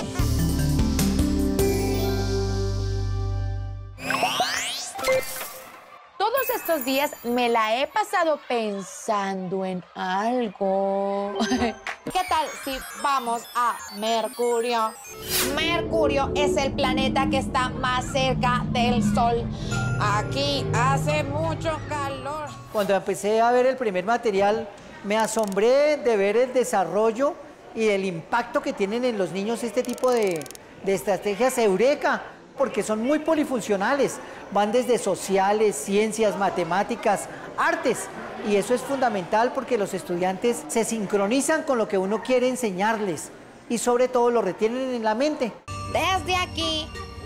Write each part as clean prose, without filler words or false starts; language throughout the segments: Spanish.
Todos estos días me la he pasado pensando en algo. ¿Qué tal si vamos a Mercurio? Mercurio es el planeta que está más cerca del Sol. Aquí hace mucho calor. Cuando empecé a ver el primer material, me asombré de ver el desarrollo y el impacto que tienen en los niños este tipo de estrategias eureka, porque son muy polifuncionales, van desde sociales, ciencias, matemáticas, artes, y eso es fundamental porque los estudiantes se sincronizan con lo que uno quiere enseñarles y sobre todo lo retienen en la mente. Desde aquí,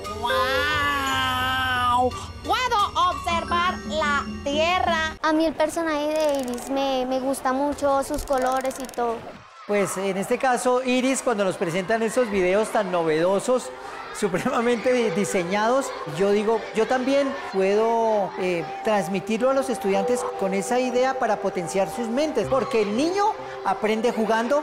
¡wow! Puedo observar la Tierra. A mí el personaje de Iris me gusta mucho, sus colores y todo. Pues en este caso, Iris, cuando nos presentan esos videos tan novedosos, supremamente diseñados, yo digo, yo también puedo transmitirlo a los estudiantes con esa idea para potenciar sus mentes, porque el niño aprende jugando.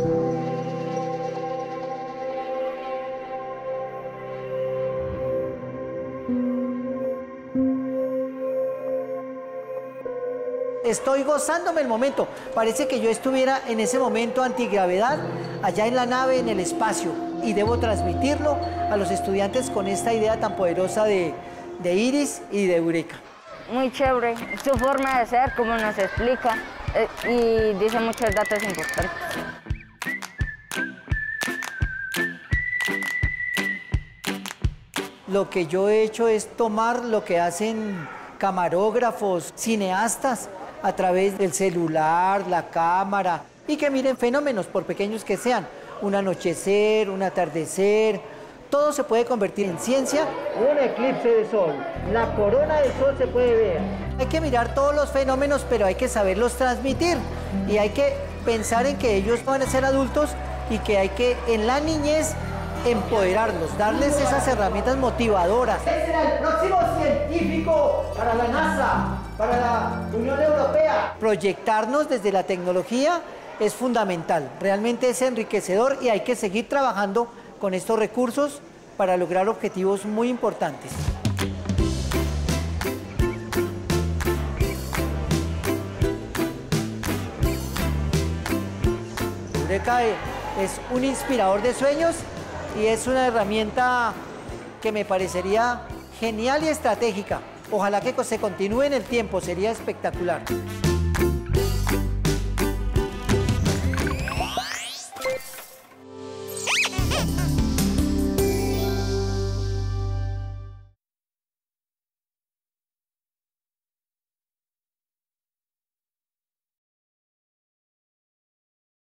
Estoy gozándome el momento. Parece que yo estuviera en ese momento antigravedad, allá en la nave, en el espacio. Y debo transmitirlo a los estudiantes con esta idea tan poderosa de Iris y de Eureka. Muy chévere. Su forma de ser, como nos explica, y dice muchos datos importantes. Lo que yo he hecho es tomar lo que hacen camarógrafos, cineastas, a través del celular, la cámara, y que miren fenómenos, por pequeños que sean, un anochecer, un atardecer, todo se puede convertir en ciencia. Un eclipse de sol, la corona del sol se puede ver. Hay que mirar todos los fenómenos, pero hay que saberlos transmitir, y hay que pensar en que ellos van a ser adultos y que hay que, en la niñez, empoderarlos, darles esas herramientas motivadoras. Ese será el próximo científico para la NASA, para la Unión Europea. Proyectarnos desde la tecnología es fundamental, realmente es enriquecedor y hay que seguir trabajando con estos recursos para lograr objetivos muy importantes. Eureka es un inspirador de sueños y es una herramienta que me parecería genial y estratégica. Ojalá que se continúe en el tiempo, sería espectacular.